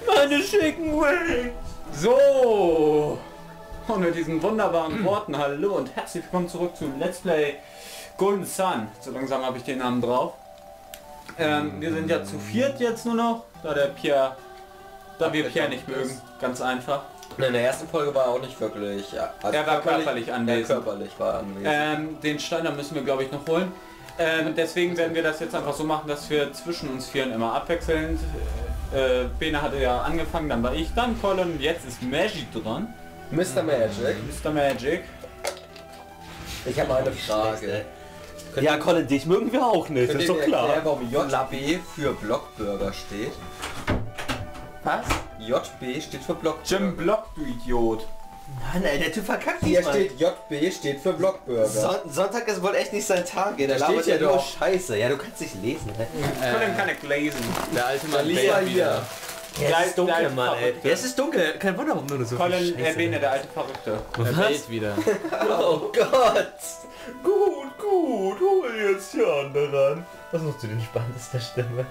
Meine schicken Wings! So! Und mit diesen wunderbaren Worten, hallo und herzlich willkommen zurück zu Let's Play Golden Sun. So langsam habe ich den Namen drauf. Wir sind ja zu viert jetzt nur noch, da wir Pierre nicht mögen. Ganz einfach. In der ersten Folge war er auch nicht wirklich... Also er war körperlich anwesend. Körperlich war anwesend. Den Steiner müssen wir, glaube ich, noch holen. Deswegen werden wir das jetzt einfach so machen, dass wir zwischen uns Vieren immer abwechselnd... Bene hatte ja angefangen, dann war ich, dann Colin, jetzt ist Magic dran. Mr. Magic. Mr. Magic. Ich habe eine Frage. Ja, Colin, dich mögen wir auch nicht, Könnt ist ihr doch mir klar. erklären, warum JB für Blockburger steht? Was? JB steht für Blockburger. Jim Block, du Idiot. Mann, ey, der Typ verkackt Hier diesmal. steht JB steht für Blockburger. Sonntag ist wohl echt nicht sein Tag, der Da labert steht ja ja nur doch. Scheiße. Ja, du kannst nicht lesen, ne? Colin kann nicht lesen. Der alte Dann Mann lies bellt mal wieder. hier. Ja, es ist dunkel, Gleich Mann, ey. Verrückte. Ja, es ist dunkel. Kein Wunder, warum du so Colin, viel Scheiße Bene, der alte Verrückte. Er Was? bellt wieder. Oh Gott. Gut, hol jetzt Jan daran. Was noch zu den spannendsten Stimme?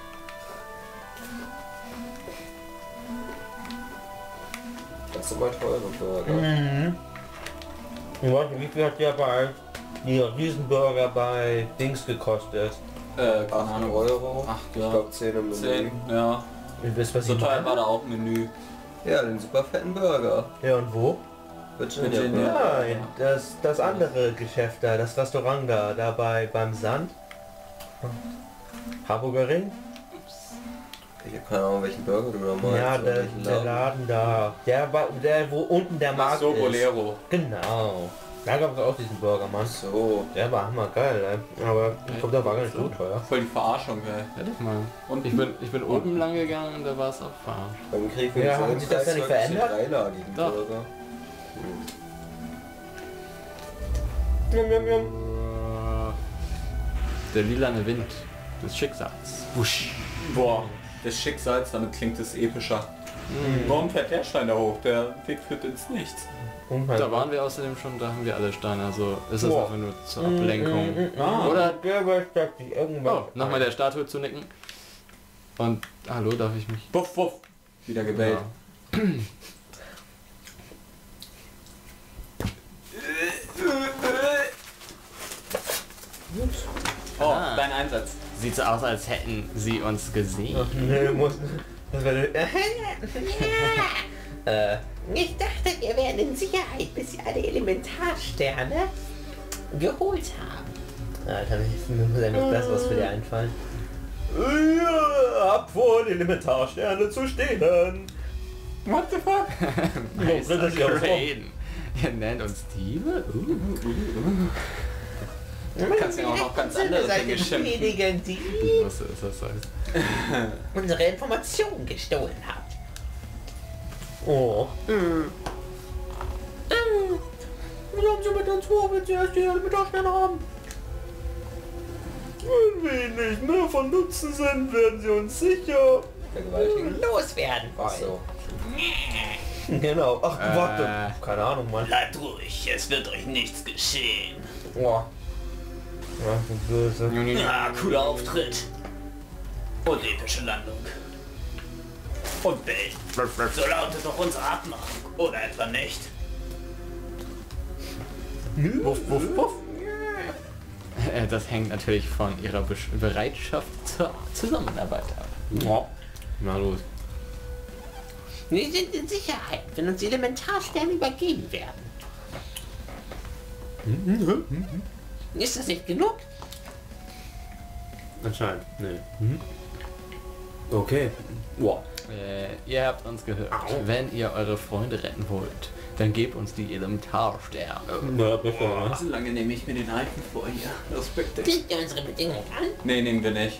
Das sind mal teure Burger. Ich weiß nicht, wie viel hat der bei dieser Riesenburger bei Dings gekostet? Keine 8 Ahnung. Euro. 8, Ich ja. glaube 10 im Menü. 10, ja. Ihr wisst, was So ich teuer meine? war da auch ein Menü. Ja, den super fetten Burger. Ja, und wo? Virginia Virginia. Burger. Nein, das andere Geschäft da, das Restaurant da, dabei beim Sand. Harburger Ring? Ich habe keine Ahnung, welchen Burger du da meinst. Ja, oder der welchen Laden da. Der, wo unten der Ach Markt so, ist. Bolero. Genau. Da gab es auch diesen Burger, Mann. So. Der war hammergeil, ey. Aber ich glaube, der war gar nicht so teuer. Voll die Verarschung, ey. Ja, doch mal. Und Ich bin oben lang gegangen und da war es auch verarscht. Beim Krieg mit Ja, haben dem sich das Preis ja nicht wirklich den verändert? dreilagigen Doch. Burger. Der lilane Wind des Schicksals. Wusch. boah, des Schicksals, damit klingt es epischer. Warum fährt der Stein da hoch? Der Weg führt ins Nichts. Und Da waren wir außerdem schon, da haben wir alle Steine, also ist das Boah. einfach nur zur Ablenkung. Ah. Oder, der übersteckt sich irgendwas. oh, nochmal der Statue zu nicken. Und, hallo, darf ich mich... Wuff, wuff. Wieder gebellt. Ja. Oh, Ah. dein Einsatz. Sieht so aus, als hätten sie uns gesehen. Nee, muss. Das wäre. Ich dachte, wir wären in Sicherheit, bis sie alle Elementarsterne geholt haben. Alter, mir muss etwas Besseres für dir einfallen. Ja, hab vor, die Elementarsterne zu stehlen. What the fuck? Meister das ist ja auch so. Crane. Ihr nennt uns Diebe? Du kannst ja auch noch ganz andere Dinge schimpfen. Diejenigen, die Ich wusste, dass das heißt. unsere Informationen gestohlen haben. Oh. Wie haben sie mit uns vor, wenn sie erst die Elementarsterne haben? Wenn wir nicht mehr von Nutzen sind, werden sie uns sicher. Vergewaltigen. Loswerden Ach wollen. so. Genau. Ach, warte. Keine Ahnung, Mann. Bleibt ruhig, es wird euch nichts geschehen. Oh. Ja, du Böse. Ah, cooler Auftritt. Und epische Landung. Und Bild. So lautet doch unsere Abmachung, oder etwa nicht? Wuff, wuff, wuff. Das hängt natürlich von ihrer Bereitschaft zur Zusammenarbeit ab. Ja. Na los. Wir sind in Sicherheit, wenn uns die Elementarsterne übergeben werden. Ist das nicht genug? Anscheinend. Nee. Okay. Wow. Ihr habt uns gehört. Wenn ihr eure Freunde retten wollt, dann gebt uns die Elementarsterne. Na, besser, ne? So lange nehme ich mir den Alten vor hier. Respekt. Bieten wir unsere Bedingungen an? Nee, nehmen wir nicht.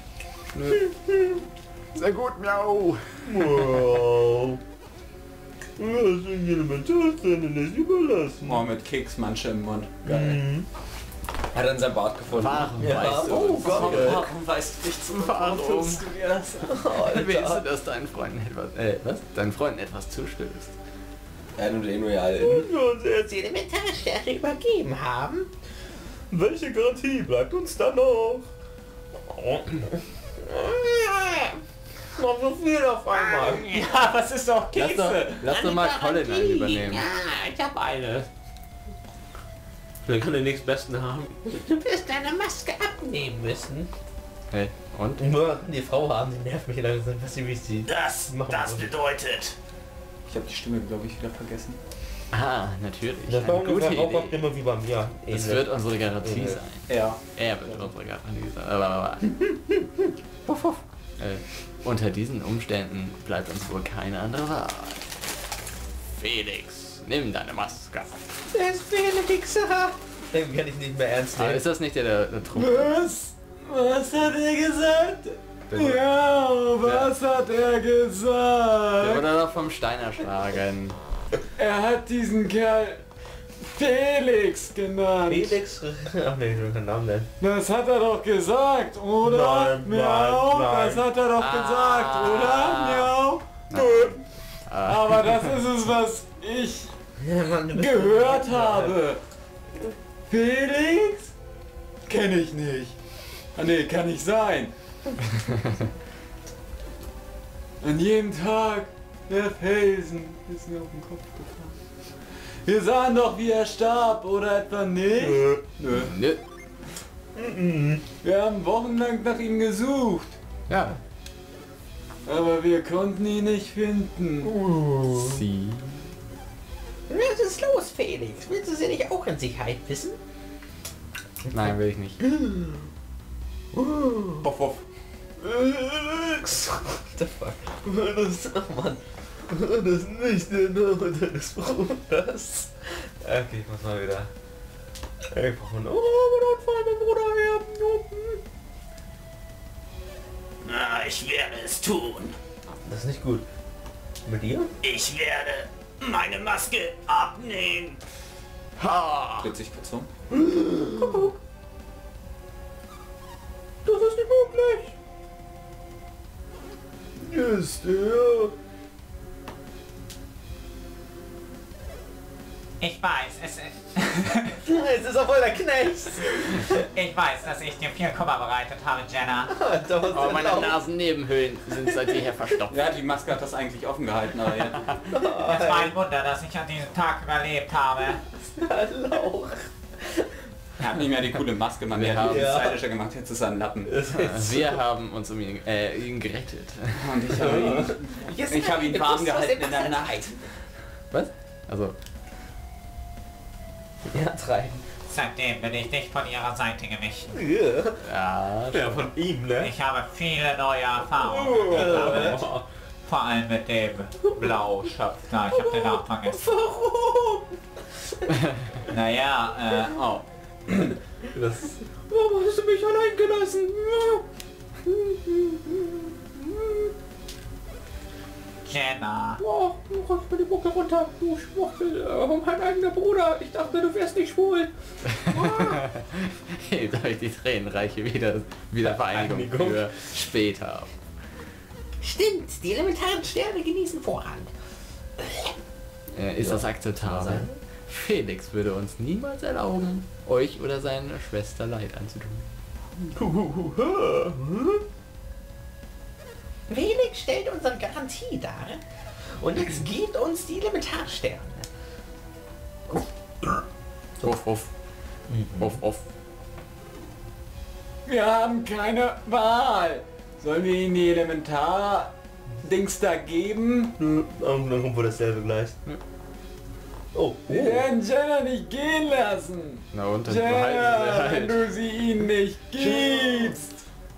Sehr gut, miau. Wow. Das sind die Elementarsterne nicht überlassen. Oh, mit Keks manche im Mund. Geil. Hat er in seinem Bart gefunden. Warum Ja. weißt du Oh uns? Gott. Warum weißt du nichts? Warum? tust du mir das? Willst du, dass deinen Freunden etwas, was? Deinen Freunden etwas zustößt? Er hat nur den Royal. Und wir uns jetzt. Die Elementarsterne übergeben haben? Welche Garantie bleibt uns dann noch? Noch so viel auf einmal. Ja, was ist doch Kekse? Lass doch mal Colin einen übernehmen. Ja, ich hab eine. Dann kann der nächstbesten haben. Du wirst deine Maske abnehmen müssen. Hey, und? Nur die Frau haben, die nervt mich langsam. Was wie ich sie. Das bedeutet... Ich habe die Stimme, glaube ich, wieder vergessen. Ah, natürlich. Das war Eine gute ungefähr auch Idee. immer wie bei mir. Das wird unsere Garantie Ähnlich. sein. Ja. Er wird unsere Garantie sein. Unter diesen Umständen bleibt uns wohl keine andere Wahl. Felix, nimm deine Maske. Der ist Felix. Den kann ich nicht mehr ernst Ah, nehmen. ist das nicht der Trupp? Was hat er gesagt? Der Ja, was hat er gesagt? wurde doch vom Stein erschlagen. Er hat diesen Kerl Felix genannt. Felix? Ach nee, ich will keinen Namen nennen. Das hat er doch gesagt, oder? Nein, Miau, nein, das hat er doch gesagt, oder? Miau. Aber das ist es, was ich Ja, Mann, du bist gehört habe. Felix? Kenne ich nicht. Ah nee, kann nicht sein. An jedem Tag der Felsen ist mir auf den Kopf gefallen. Wir sahen doch, wie er starb, oder etwa nicht? Nö. Nö. Wir haben wochenlang nach ihm gesucht, Ja. aber wir konnten ihn nicht finden. Sie. Was ist los, Felix? Willst du sie nicht auch in Sicherheit wissen? Nein, will ich nicht. Woff, woff. Felix! What the fuck? Das, oh Mann. Das ist nicht der Name deines Bruders. Okay, ich muss mal wieder. Ich brauche einen Unfall, mein Bruder her. Na, ich werde es tun. Das ist nicht gut. Mit dir? Ich werde meine Maske abnehmen. Ha! Witzig gezogen. Das ist nicht möglich. Ist er? Ich weiß, Es ist auch voll der Knecht. ich weiß, dass ich dir viel Kummer bereitet habe, Jenna. Alter, was Aber denn meine laut? Nasennebenhöhlen sind seit jeher verstopft. Ja, die Maske hat das eigentlich offen gehalten, aber ja. Es war ein Wunder, dass ich an diesem Tag überlebt habe. Lauch. Er hat nicht mehr die coole Maske, man. Wir Der hat haben- die Ja. stylischer gemacht, jetzt ist er ein Lappen. Wir haben uns um ihn gerettet. Und ich habe ihn warm gehalten in der Nacht. Was? Also, Ja, treiben. Seitdem bin ich nicht von ihrer Seite gewichen. Ja. ja, Ja, von ihm, ne? Ich habe viele neue Erfahrungen gesammelt. Vor allem mit dem Blauschöpfer. Ich habe den Namen vergessen. Warum? Naja, oh. Das... Warum hast du mich allein gelassen? Jenna. Oh, du rollst mir die Mucke runter. Du Schwuchtel, mein eigener Bruder. Ich dachte, du wärst nicht schwul. hebt euch die tränenreiche Wiedervereinigung Vereinigung. für später auf. Stimmt, die elementaren Sterne genießen Vorrang. Ist das akzeptabel? Felix würde uns niemals erlauben, euch oder seiner Schwester Leid anzutun. Felix stellt unsere Garantie dar. Und jetzt gibt uns die Elementarsterne. Uff, uff. Uff, uff. Wir haben keine Wahl. Sollen wir ihnen die Elementar-Dings da geben? Und dann kommt wohl dasselbe gleich. Oh, Wir werden Jenna nicht gehen lassen. Na und, dann Jenna, behalten sie wenn halt. du sie ihnen nicht gibst.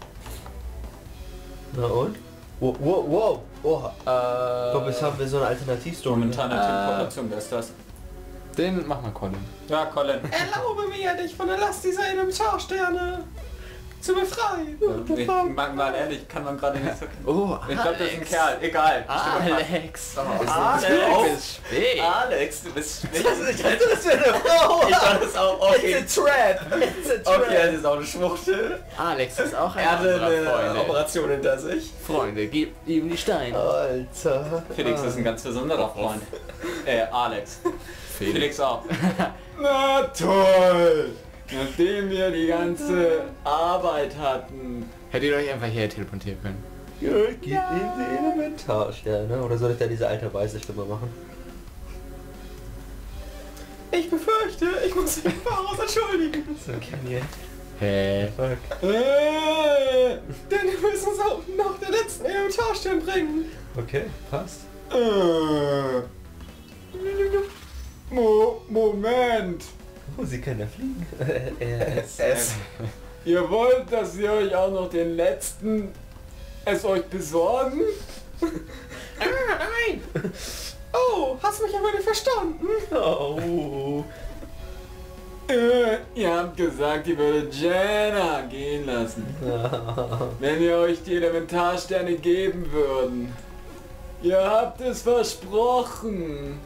Na und? Wow, wow, wow. Oha. Ich glaube, jetzt haben wir so eine Alternativstory. Momentane Teleportation, wer ist das? Den mach mal Colin. Ja, Colin. Erlaube mir, dich von der Last dieser Elementarsterne zu befreien. Ich, mal ehrlich, kann man gerade nicht so kennen. Oh, Ich glaube, das ist ein Kerl. Egal. Alex. Alex. Bis spät. Alex, du bist schlecht. Ich dachte, das wäre eine Frau. Ich dachte es auch. Okay. It's a trap. It's a trap. Okay, das ist auch eine Schwuchtel. Alex ist auch ein Er hatte anderer eine Freunde. Operation hinter sich. Freunde, gib ihm die Steine. Alter. Felix ist ein ganz besonderer Freund. Alex. Felix auch. Na toll! Nachdem wir die ganze Arbeit hatten. Hättet ihr euch einfach hier teleportieren können. Ja, geht in die Elementarsterne. Oder soll ich da diese alte weiße Stimme machen? Ich befürchte, ich muss mich voraus entschuldigen. So kann ich. Hä? Fuck. Denn wir müssen uns auch noch den letzten Elementarstern bringen. Okay, passt. Moment! Oh, sie kann ja fliegen. Es. Ihr wollt, dass wir euch auch noch den letzten euch besorgen? Nein! Oh, hast mich aber nicht verstanden. Oh. Ihr habt gesagt, ihr würdet Jenna gehen lassen. Wenn wir euch die Elementarsterne geben würden. Ihr habt es versprochen.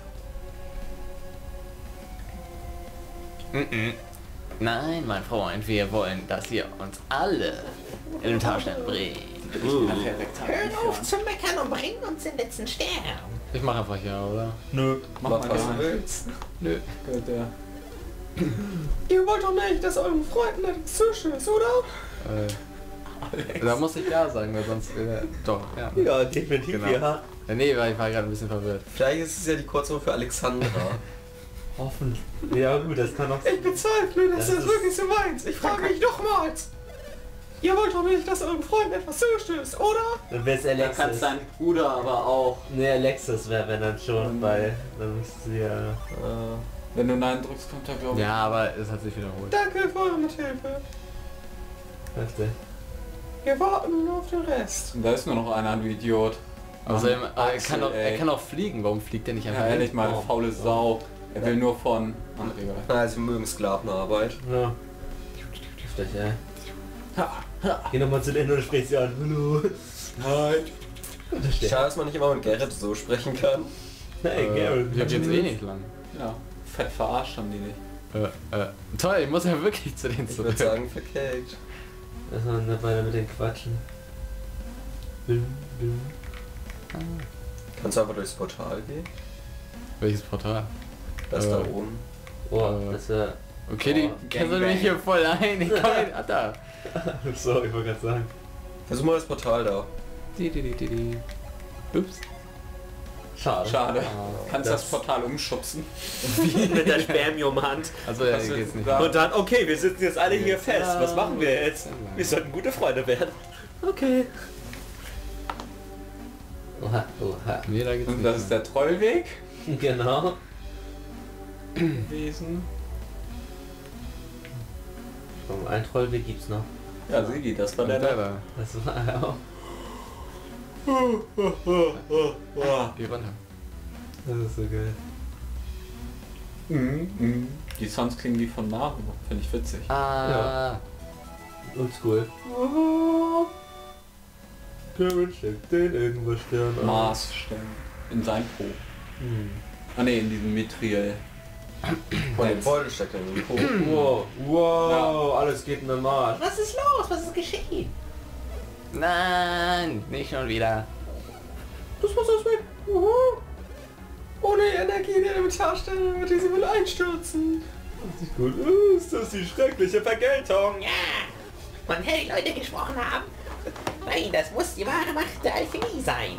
Nein, mein Freund, wir wollen, dass ihr uns alle Elementarsterne bringt. Hör auf zu meckern und bring uns den letzten Stern. Ich mach einfach ja, oder? Nö. Mach mal was du willst. Nö. Gut, ja. Ihr wollt doch nicht, dass euren Freunden etwas zustößt, oder? Da muss ich ja sagen, weil sonst... doch, ja. Ja, definitiv Genau. ja. Ja, nee, weil ich war gerade ein bisschen verwirrt. Vielleicht ist es ja die Kurzform für Alexandra. Hoffentlich. Ja gut, das kann auch Ich bezweifle, dass Das das ist- wirklich so meint. Ich frage mich nochmals. Ihr wollt doch nicht, dass euren Freunden etwas zustößt, oder? Dann wär's Da Alexis. kannst dein Bruder aber auch. Ne, Alexis wäre wenn dann schon, Mhm. weil dann müsste sie ja... Wenn du Nein drückst, kommt er glaube ich. Ja, aber es hat sich wiederholt. Danke für eure Mithilfe. Heftig. Wir warten nur auf den Rest. Und da ist nur noch einer, du Idiot. Außerdem, er Axel, kann, ey. er kann auch fliegen. Warum fliegt er nicht einfach Ja, hin? ehrlich mal, Oh. faule Sau. Er will nur von... Ach, egal. Na, sie mögen Sklavenarbeit. Ja. Heftig, ja. Geh nochmal zu denen und sprich sie an. Hallo. Nein. Schade, dass man nicht immer mit Gerrit so sprechen kann. Nein, Garrett. Ich hab jetzt eh nicht lang. Ja, fett verarscht haben die nicht. Toll, ich muss ja wirklich zu denen Ich zurück. würde sagen, verkeckt. Lass mal nicht weiter mit den Quatschen. Bim, bim. Kannst du einfach durchs Portal gehen? Welches Portal? Das Äh. da oben. Oh, Äh. das wär... Okay, die kesseln mich hier voll ein. Ich komm hin. Ah, da. So, ich wollte gerade sagen. Versuch mal das Portal da. Ups. Schade. Schade. Ah, Kannst das Portal umschubsen? mit der Spermiumhand. Also ja, Was hier ist geht's nicht. da? Und dann, okay, wir sitzen jetzt alle hier fest. Ja. Was machen wir jetzt? Wir sollten gute Freunde werden. Okay. Oha, oha. Nee, da geht's Und nicht. das ist der Trollweg Genau. gewesen. Ein Trollweg gibt's noch. Ja, Sigi, das war Und der der da. da. Das war ja auch. Geh runter. Das ist so geil. Die Sounds klingen wie von Mario. Finde ich witzig. Ah. Oldschool. Garrett steckt den irgendwas Stern an. Mars stellen. In sein Po. Ah ne, in diesem Mithril. Von dem Beutel steckt er in den Po. Wow, wow, alles geht in den Marsch. Was ist los? Was ist geschehen? Nein, nicht schon wieder. Das Wasser ist weg. Ohne Energie der Elementarsterne wird diese Welle einstürzen. Das ist gut. Ist das die schreckliche Vergeltung? Ja! Von hey Leute gesprochen haben. Nein, das muss die wahre Macht der Alchemie sein.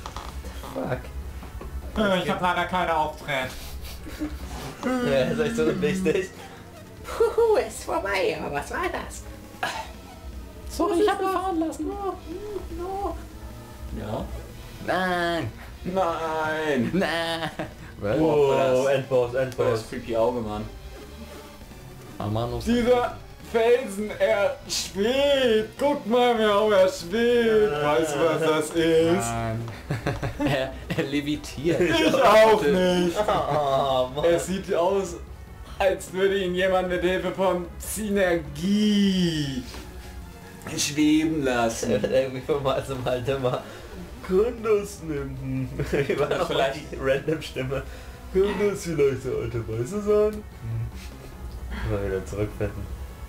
Fuck. Ich habe leider keine Auftritt. Ja, ist echt so unwichtig. Puhu, ist vorbei. Aber was war das? Sorry, ich hab mich fahren lassen. Ja? Nein. Nein! Nein. Was? Wow, Endboss, Voll das Endboss. creepy Auge, Mann. Amanus. Dieser Felsen, er schwebt. Guck mal, wie er schwebt. Weißt du, was das ist? Nein. er levitiert. Ich auch nicht. Oh, Er sieht aus, als würde ihn jemand mit Hilfe von Synergie schweben lassen. irgendwie von Mal zu Mal immer. Kann das nehmen? Über Oder vielleicht- die random Stimme. Kann das vielleicht der alte Weiße sein? Mal wieder zurückfinden.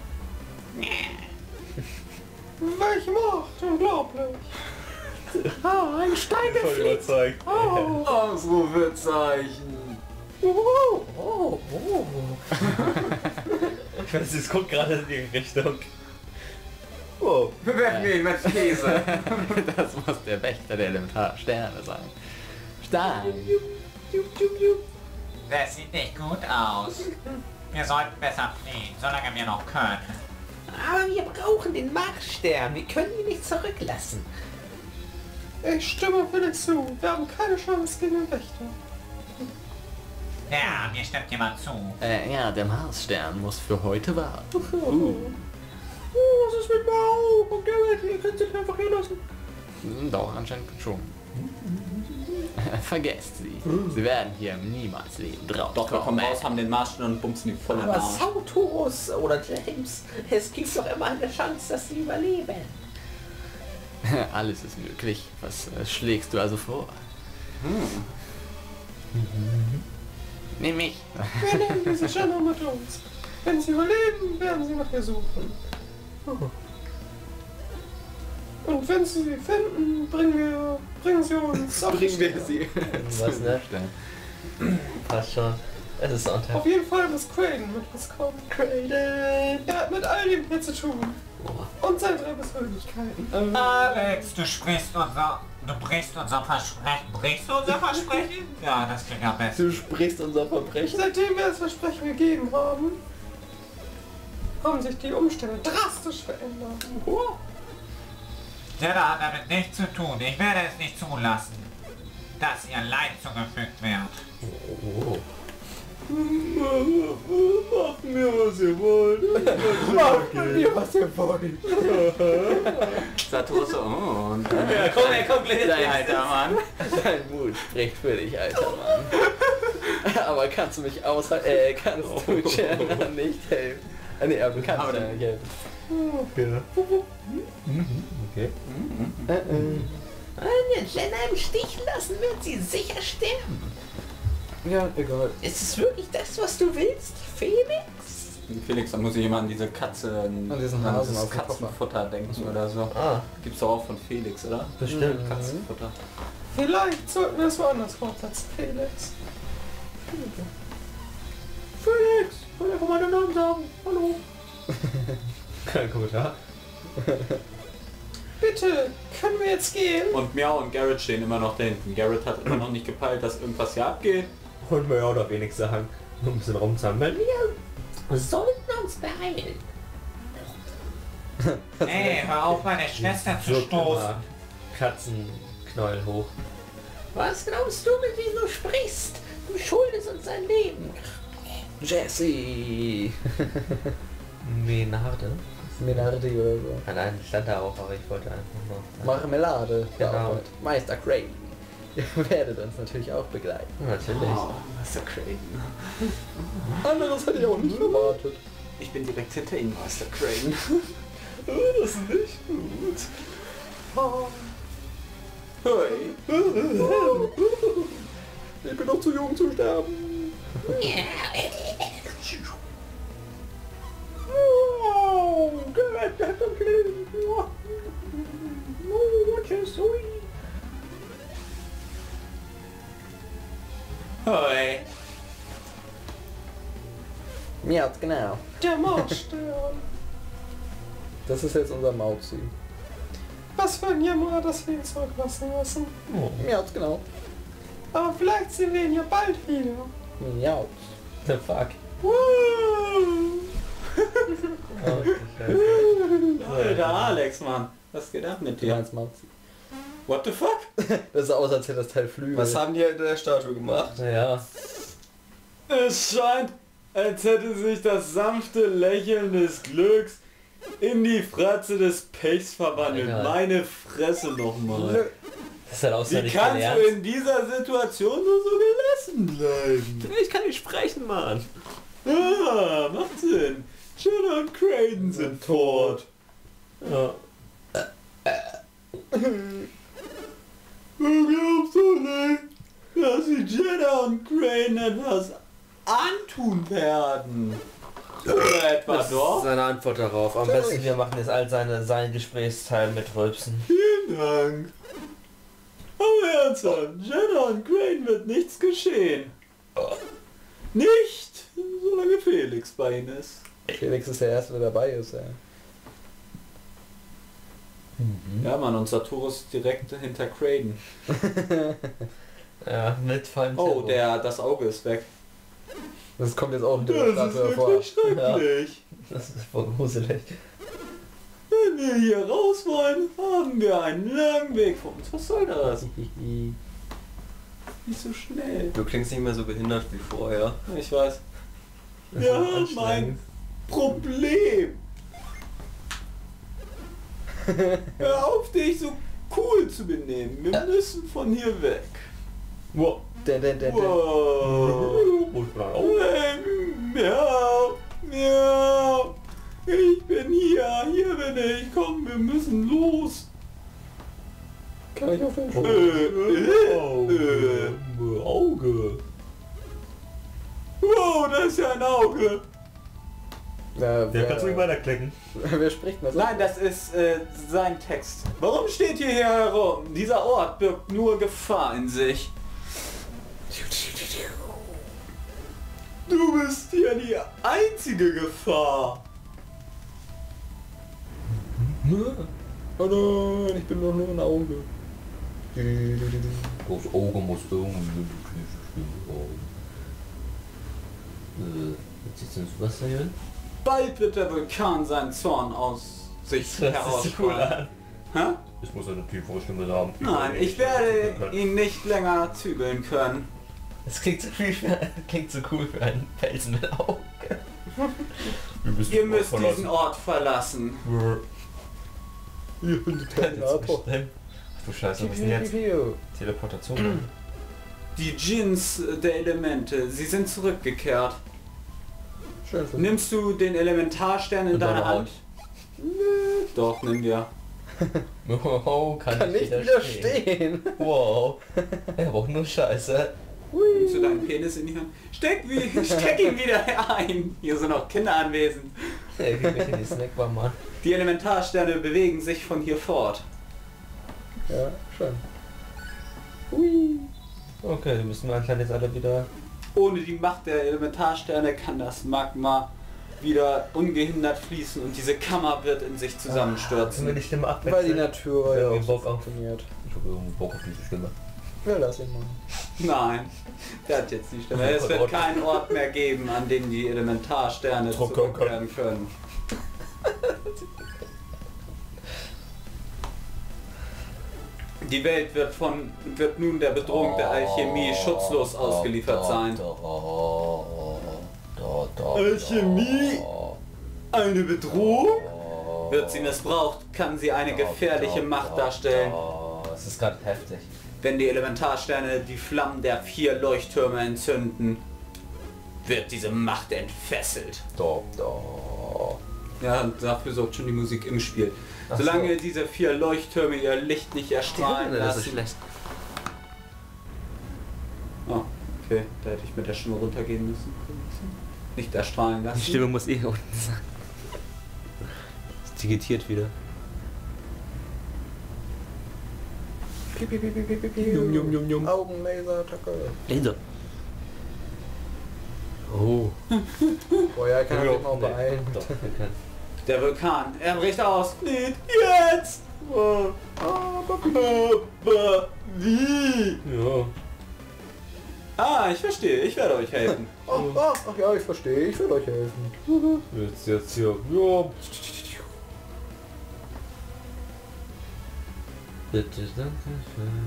Welche Macht? Unglaublich. Oh, ein Stein Voll überzeugt. Ausrufezeichen. Oh. Ich weiß, es guckt gerade in die Richtung. Wow. Bewerfen wir ihn mit Käse. Das muss der Wächter der Elementarsterne sein. Stein. Das sieht nicht gut aus. Wir sollten besser fliehen, solange wir noch können. Aber wir brauchen den Marschstern. Wir können ihn nicht zurücklassen. Ich stimme Felix zu. Wir haben keine Chance gegen den Wächter. Ja, mir stimmt jemand zu. Ja, der Marsstern muss für heute warten. Was ist mit Mau? Und Garrett, ihr könnt sich einfach hier lassen. Doch, anscheinend schon. Vergesst sie. Sie werden hier niemals leben. Doch, wir kommen raus, haben den Marschen und bumsen die voll in den Aber Arsch. Sautos oder James, es gibt doch immer eine Chance, dass sie überleben. Alles ist möglich. Was schlägst du also vor? Nimm mich. Wir nehmen diese Schande mit uns. Wenn sie überleben, werden sie nach ihr suchen. Und wenn sie sie finden, bringen sie uns auf die Stelle. Was, ne? Passt schon. Es ist Sonntag. Auf jeden Fall muss Craden mit uns kommen. Craden! Er hat mit all dem hier zu tun. Und seine 3 Persönlichkeiten. Alex, du brichst unser Versprechen. Brichst du unser Versprechen? Ja, das klingt am besten. Du sprichst unser Verbrechen. Seitdem wir das Versprechen gegeben haben, haben sich die Umstände drastisch verändert. Jeddah hat damit nichts zu tun. Ich werde es nicht zulassen, dass ihr Leid zugefügt wird. Macht mir, was ihr wollt. Macht mir, was ihr wollt. Satoru so, oh, und dann Ja, komm, er kommt gleich. Dein alter Mann. Dein Mut spricht für dich, alter Mann. Aber kannst du mich kannst du Jenna nicht helfen? Nee, aber du kannst mir nicht helfen. Okay. Wenn wir Jenna im Stich lassen, wird sie sicher sterben. Ja, egal. Ist es wirklich das, was du willst, Felix? Felix, da muss ich immer an diese Katze, an diesen an Hasen dieses auf dem Katzenfutter denken oder so. Ah, Gibt's doch auch von Felix, oder? bestimmt. Katzenfutter. Vielleicht sollten wir es woanders fortsetzen, Felix. Felix, ich will einfach meinen Namen sagen. Hallo. Kein Kommentar. Bitte, können wir jetzt gehen? Und Miau und Garrett stehen immer noch da hinten. Garrett hat immer noch nicht gepeilt, dass irgendwas hier abgeht. Und wir auch noch wenig sagen. Nur ein bisschen rumzahlen. Wir sollten uns beeilen. Hey, hör auf, meine Schwester zu stoßen. Katzenknäuel hoch. Was glaubst du, mit wem du sprichst? Du schuldest uns ein Leben. Jesse! Menarde? Menardi oder so. Ah, nein, stand da auch, aber ich wollte einfach nur... Marmelade. Genau. Ja, und Meister Craven. Ihr werdet uns natürlich auch begleiten. Natürlich. Meister Craven. Anderes hätte ich auch nicht erwartet. Ich bin direkt hinter Ihnen, Meister Craven. Das ist nicht gut. Hey. Ich bin noch zu jung zu sterben. Hey. Ja, genau. Der Marschstern. Das ist jetzt unser Mauzi. Was für ein Jammer, dass wir ihn zurücklassen müssen. Ja, genau. Aber vielleicht sehen wir ihn ja bald wieder. Ja. The fuck. Alter Alex, Mann. Was geht ab mit Du dir? meinst Mauzi. What the fuck? Das sah aus, als hätte das Teil Flügel. Was haben die in der Statue gemacht? Ja. Es scheint, als hätte sich das sanfte Lächeln des Glücks in die Fratze des Pechs verwandelt. Egal. Meine Fresse nochmal. Das hat außer Wie nicht kannst gelernt. du in dieser Situation nur so gelassen bleiben? Ich kann nicht sprechen, Mann. Ah, macht Sinn. Jenna und Craden sind tot. Ja. Du glaubst doch nicht, dass sie Jenna und Craden etwas antun werden. Oder etwa Das ist doch? seine Antwort darauf. Am besten wir machen jetzt all sein Gesprächsteil mit Rülpsen. Vielen Dank. Aber ernsthaft, Jenna und Craden wird nichts geschehen. Nicht, solange Felix bei ihnen ist. Felix ist der Erste, der dabei ist, ey. Ja, Mann, und Sartorus ist direkt hinter Kraden. Ja, mit vollem Oh, Tempo. das Auge ist weg. Das kommt jetzt auch in der Statue hervor. schrecklich. Das ist voll gruselig. Wenn wir hier raus wollen, haben wir einen langen Weg vor uns. Was soll das? Nicht so schnell. Du klingst nicht mehr so behindert wie vorher. Ich weiß. Das Wir ist haben anstrengend. ein Problem. Hör auf, dich so cool zu benehmen. Wir müssen von hier weg. Wow. Wow. Miau, miau. Ich bin hier bin ich. Komm, wir müssen los. Kann ich auf den Auge. Wow, das ist ja ein Auge. Der kannst du nicht weiterklicken. Wer spricht denn das? Nein, das ist sein Text. Warum steht ihr hier herum? Dieser Ort birgt nur Gefahr in sich. Du bist hier die einzige Gefahr. Oh nein, ich bin doch nur ein Auge. Das Auge muss irgendwie... Jetzt ist das Wasser hier. Bald wird der Vulkan seinen Zorn aus sich herausfallen. Hä? Es muss eine tiefere Stimme haben. Nein, ich werde ihn nicht länger zügeln können. Das klingt so cool für einen Felsen mit Auge. Ihr müsst diesen Ort verlassen. Ich bin der Terminator. Ach du Scheiße, was ist denn jetzt? Teleportation. Die Djinns der Elemente, sie sind zurückgekehrt. Schön für Nimmst du den Elementarstern in In deine deiner Hand? Nö. Doch, nimm wir. Oh, kann nicht widerstehen. Wow. Er braucht nur Scheiße. Nimmst du deinen Penis in die Hand? Steck ihn wieder ein. Hier sind noch Kinder anwesend. Ey, wie mich in die Snackbar, Mann. Die Elementarsterne bewegen sich von hier fort. Ja, schön. Okay, wir müssen anscheinend jetzt alle wieder... Ohne die Macht der Elementarsterne kann das Magma wieder ungehindert fließen und diese Kammer wird in sich Können wir zusammenstürzen. die Stimme abwechseln? Weil die Natur ja irgendwie auch so Bock auf... funktioniert. Ich habe irgendwie Bock auf diese Stimme. Ja, lass ihn mal. Nein, der hat jetzt die Stimme. Es wird keinen Ort mehr geben, an dem die Elementarsterne zurückkehren können. Die Welt wird nun der Bedrohung der Alchemie schutzlos ausgeliefert sein. Alchemie? Eine Bedrohung? Wird sie missbraucht, kann sie eine gefährliche Macht darstellen. Es ist gerade heftig. Wenn die Elementarsterne die Flammen der 4 Leuchttürme entzünden, wird diese Macht entfesselt. Ja, und dafür sorgt schon die Musik im Spiel. Ach Solange so. diese 4 Leuchttürme ihr Licht nicht erstrahlen lassen... Oh, okay, da hätte ich mit der Stimme runtergehen müssen. Nicht erstrahlen lassen. Die Stimme muss eh unten sein. Es digitiert wieder. Augenlaser-Attacke. Laser. Oh. Boah, ja, kann ich mal beeilen. Doch, wir können. Der Vulkan, er bricht aus. Nicht jetzt! Aber wie? Ja. Ah, ich verstehe, ich werde euch helfen. Ach ja, ich verstehe, ich will euch helfen. Jetzt hier. Ja. Bitte, danke schön.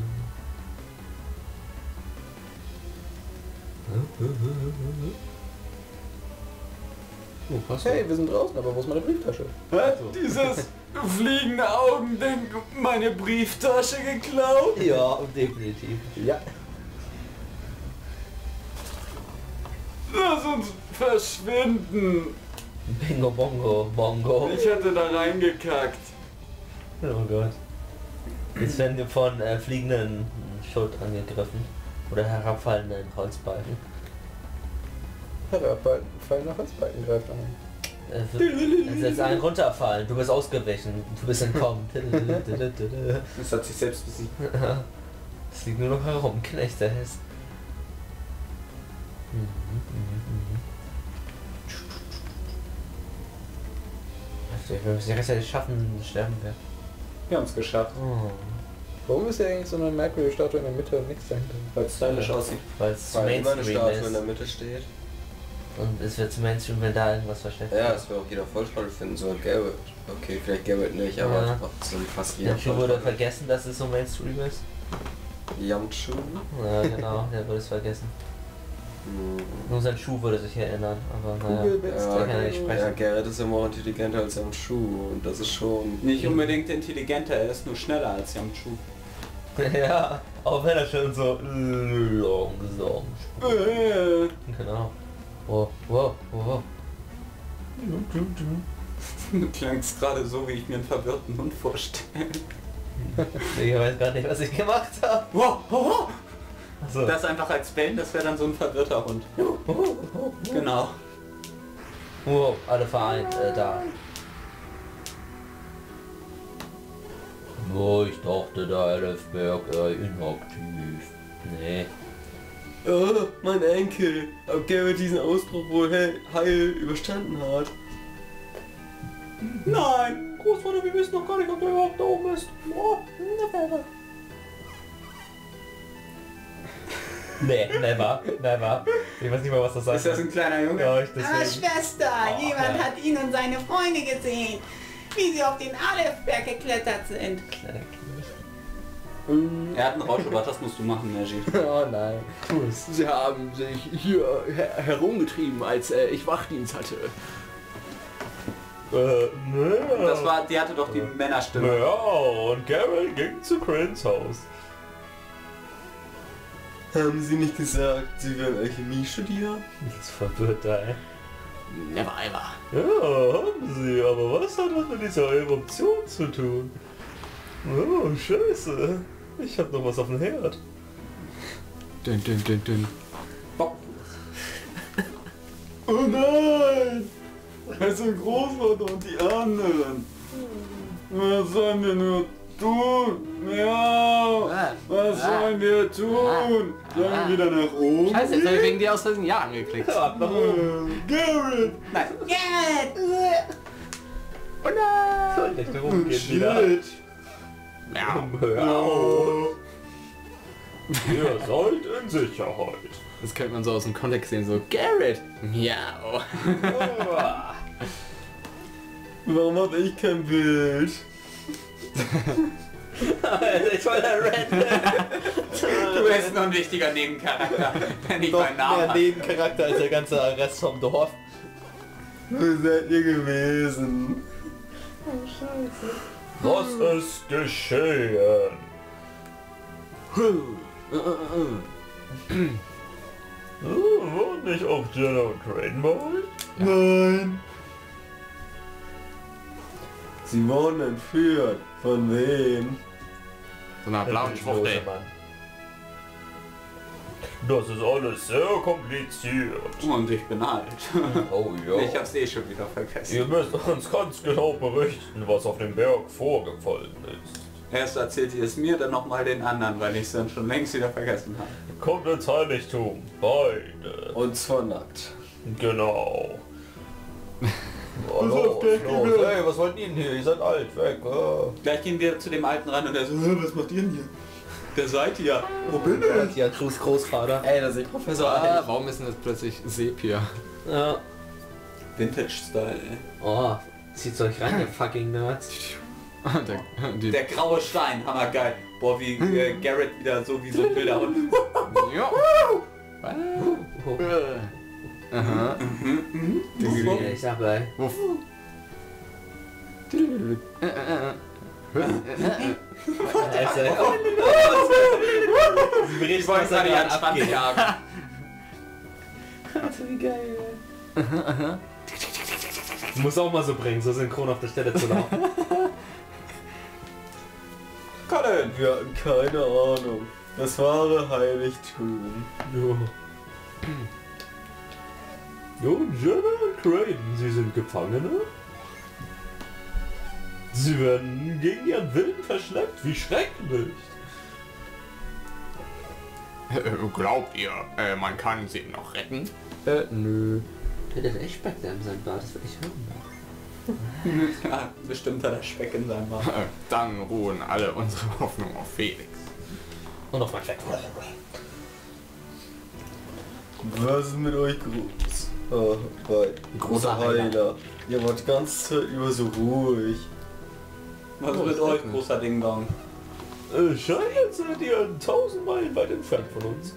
Oh, passt. Hey, wir sind draußen, aber wo ist meine Brieftasche? Hat dieses fliegende Augending meine Brieftasche geklaut? Ja, definitiv. Ja. Lass uns verschwinden. Bingo, bongo, bongo. Ich hätte da reingekackt. Oh Gott. Jetzt werden wir von fliegenden Schutt angegriffen. Oder herabfallenden Holzbalken. Herabfallender Holzbalken greift an. Es ist ein runterfallen. Du bist ausgewichen. Du bist entkommen. Das hat sich selbst besiegt. Es liegt nur noch herum. Knecht der Hess. Wenn wir es rechtzeitig schaffen, sterben wir. Wir haben es geschafft. Oh. Warum ist ja eigentlich so eine merkwürdige Statue in der Mitte und nichts dahinter? Weil es stylisch aussieht. Weil es zu Weil immer eine Mainstream Statue in der ist. Mitte steht. Und es wird zu Mainstream, wenn da irgendwas versteckt Ja, wird. das will auch jeder voll toll finden, so Garrett. Okay, vielleicht Garrett nicht, aber Ja. so wie fast jeder Der Schuh voll wurde toll. vergessen, dass es so Mainstream ist. Yamchu. Ja, genau, der würde es vergessen. Nur sein Schuh würde sich erinnern, aber naja. Der kann ja nicht Ja, sprechen. Garrett ist immer intelligenter als Yamchu und das ist schon... Nicht unbedingt intelligenter, er ist nur schneller als Yamchu. Ja, auch wenn er schon so langsam spricht. Genau. Wow, wow, wow. Du klangst gerade so, wie ich mir einen verwirrten Hund vorstelle. Ich weiß gar nicht, was ich gemacht habe. Wow, wow, Achso. das einfach als Bellen, das wäre dann so ein verwirrter Hund. Genau. Wow, alle vereint, da. Oh, ich dachte, der Elfberg inaktiv. Nee. Oh, mein Enkel, ob Garrett diesen Ausbruch wohl heil überstanden hat. Nein! Großvater, wir wissen noch gar nicht, ob der überhaupt da oben ist. Oh, nee, never, never. Ich weiß nicht mal, was das heißt. Ist das ein kleiner Junge? Ja, ich Ah, deswegen. Schwester, jemand hat ihn und seine Freunde gesehen, wie sie auf den Aleph-Berg geklettert sind. Er hat einen Rauschebart, das musst du machen, Neji. Oh nein. Sie haben sich hier herumgetrieben, als ich Wachdienst hatte. Das war, die hatte doch die Männerstimme. Ja, und Garrett ging zu Crans Haus. Haben Sie nicht gesagt, Sie werden Alchemie studieren? Das verwirrt da, ey. Never ever. Ja, haben sie, aber was hat das mit dieser Eruption zu tun? Oh, scheiße. Ich hab noch was auf dem Herd. Dün, dün, dün, dün. Oh nein! Es sind Großvater und die anderen. Was sollen wir nur tun? Ja, was sollen wir tun? Sollen wir wieder nach oben? Scheiße, jetzt habe ich wegen dir aus Versehen Ja angeklickt. Garrett! Nein. Gerrit! Soll nicht mehr rumgehen wieder. Shit! Ja. Hör auf. Ihr seid in Sicherheit. Das könnte man so aus dem Kontext sehen, so Garrett. Miau. Warum hab ich kein Bild? Ich voll der Red. Du bist noch ein wichtiger Nebencharakter, wenn ich Doch meinen Namen mehr habe. Nebencharakter als der ganze Rest vom Dorf. Wo seid ihr gewesen? Was ist geschehen? Wurden nicht auch Jenna und Crane bei euch? Nein. Sie wurden entführt. Von wem? So einer blauen Schwuchtel. Das ist alles sehr kompliziert. Und ich bin alt. Oh Ich hab's eh schon wieder vergessen. Ihr müsst uns ganz genau berichten, was auf dem Berg vorgefallen ist. Erst erzählt ihr es mir, dann nochmal den anderen, weil ich es dann schon längst wieder vergessen habe. Kommt ins Heiligtum, beide. Und zwar nackt. Genau. auf, gleich gehen wir. Hey, was wollt ihr denn hier? Ihr seid alt, weg. Gleich gehen wir zu dem Alten ran und er so, was macht ihr denn hier? Wer seid ihr? Wo bin ich? Ja, Cruz Großvater. Ey, da sehe ich Professor Ah, warum ist denn das plötzlich Sepia? Ja. Vintage-Style, ey. Oh, zieht's euch rein, ihr fucking Nerds. Der graue Stein, hammergeil. Boah, wie Garrett wieder so wie so ein Bilder und Ja. Aha. Ich sag gleich. ich wollte gerade ja abgehen. jagen. Wie geil, ey. Muss auch mal so bringen, so synchron auf der Stelle zu laufen. Colin! Wir hatten keine Ahnung. Das wahre Heiligtum. Jo. Jo, Jenna und Crane, sie sind Gefangene? Sie werden gegen ihren Willen verschleppt, wie schrecklich. Glaubt ihr, man kann sie noch retten? Nö. Der hat echt Speck da in seinem Bart, das will ich hören. Ja, bestimmt hat er Speck in seinem Bauch. Dann ruhen alle unsere Hoffnungen auf Felix. Und auf mein Speck. Was ist mit euch groß? Oh, großer Heiler. Ihr wart die ganze Zeit über so ruhig. Was mit euch, großer Ding Dong? Scheint, als seid ihr 1000 Meilen weit entfernt von uns.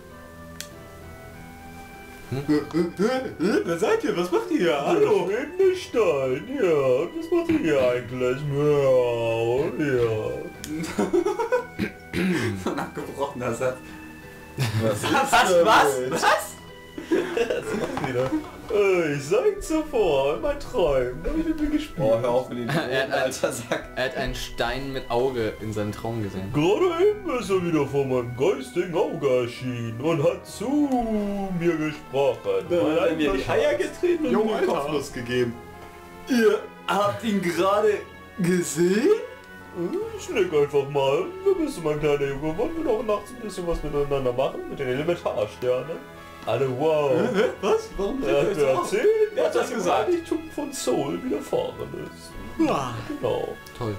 Wer seid ihr? Was macht ihr hier? Hallo? Schwebende Stein, ja. Und was macht ihr hier eigentlich? Miau, ja. So ein abgebrochener Satz. Was ist Was? Wieder. Ich sag zuvor, in meinen Träumen, da hab ich mit mir gespielt. Oh, hör auf mit den Er hat alter Sack. Er hat einen Stein mit Auge in seinem Traum gesehen. Gerade eben ist er wieder vor meinem geistigen Auge erschienen und hat zu mir gesprochen. Dann hat er mir die Eier getreten und mir Kopfnuss gegeben. Ihr habt ihn gerade gesehen? Ich nick einfach mal. Wir müssen, mein kleiner Junge, wollen wir doch nachts ein bisschen was miteinander machen? Mit den Elementarsternen. Alle wow. Was? Warum Er hat mir erzählt, Wer hat das was im gesagt? Heiligtum von Soul widerfahren ist. Genau. Toll.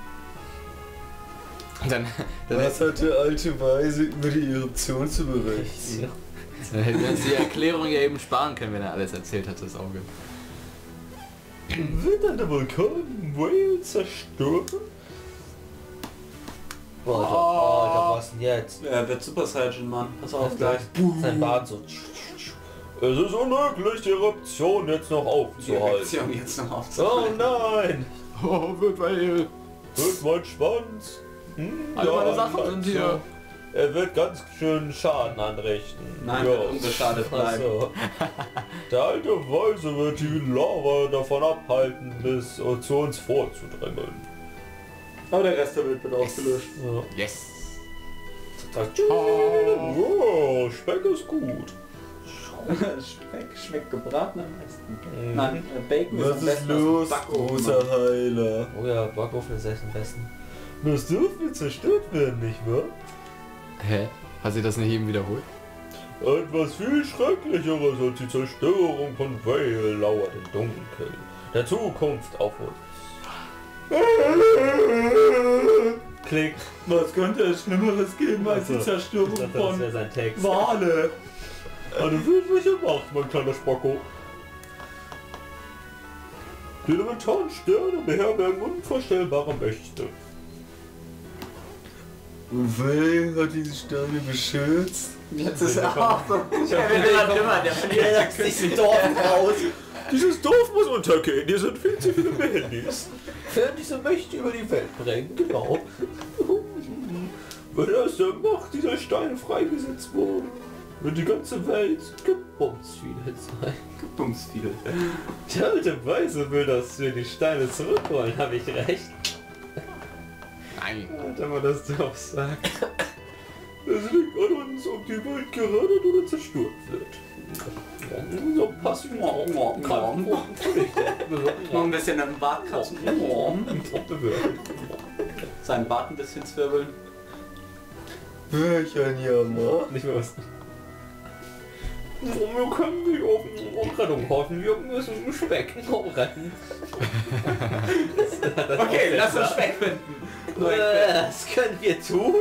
Dann Was hat der alte Weise über die Eruption zu berichten? hätten wir uns die Erklärung ja eben sparen können, wenn er alles erzählt hat, das Auge. Wird dann der Vulkan Whale zerstören? Alter, was denn jetzt? Er wird Super Saiyan, Mann. Pass auf gleich. Sein Bart so. Es ist unmöglich, die Eruption jetzt noch Die aufzuhalten. Reaktion jetzt noch Oh aufzuhalten. nein! Oh, wird Whale. Wird mein Schwanz. Alle meine ja, Sachen ganz sind hier. so. Er wird ganz schön Schaden anrichten. Nein, wird unbeschadet bleiben. Also, der alte Weise wird die Lava davon abhalten, bis zu uns vorzudrängen. Aber der Rest der Welt wird ausgelöscht. Ja. Yes. Oh, Speck ist gut. Speck schmeckt gebraten am besten. Nein, Bacon ist Was am ist besten aus dem los, Backofen, großer Mann. Heiler? Oh ja, Backofen ist echt am besten. Das dürfte zerstört werden, nicht wahr? Hä? Hat sie das nicht eben wiederholt? Etwas viel Schrecklicheres als die Zerstörung von Vale lauert im Dunkel der Zukunft auf uns. Klick. Was könnte es Schlimmeres geben als die Zerstörung Das von wäre sein Text. Wale? Eine wirkliche Macht, mein kleiner Spocko. Die elementaren Sterne beherbergen unvorstellbare Mächte. Wer hat diese Steine beschützt? Jetzt ist er auch so. Der wird immer dümmer, der verliert sich mit Dorf raus. Dieses Dorf muss untergehen, hier sind viel zu viele Handys. Für diese Mächte über die Welt bringen, genau. Wenn aus der Macht dieser Steine freigesetzt wurde, wird die ganze Welt Gebumsfiedel sein. Bumsfiedel. Der alte Weise will, dass wir die Steine zurückholen, habe ich recht? Nein. Wenn man das doch sagt. Es liegt an uns, ob die Welt gerettet oder zerstört wird. So passiv. Noch ein bisschen im Bart kratzen. Seinen Bart ein bisschen zwirbeln. Welch ein Jammer. Nicht mehr was. Wir können nicht auf Rettung hoffen, wir müssen Speck retten. Okay, lass uns Speck finden. Das können wir tun.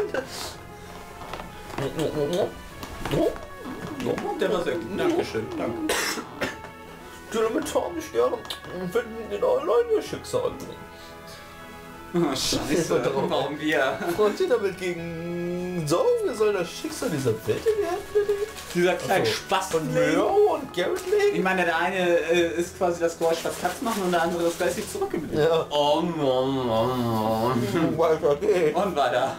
Der war sehr gut. Dankeschön. Danke. Die elementaren Sterne finden in allein ihr Schicksal. Oh, Scheiße. Warum wir? Und die damit gegen sorgen, wir sollen das Schicksal dieser Welt in die Hand nehmen? Dieser kleine Ach so. Spaß Von Miro und Garrett Ich legen? meine, der eine ist quasi das Geräusch, was Katz machen und der andere ist geistig zurückgeblieben. Ja. Weiter geht's. Und weiter.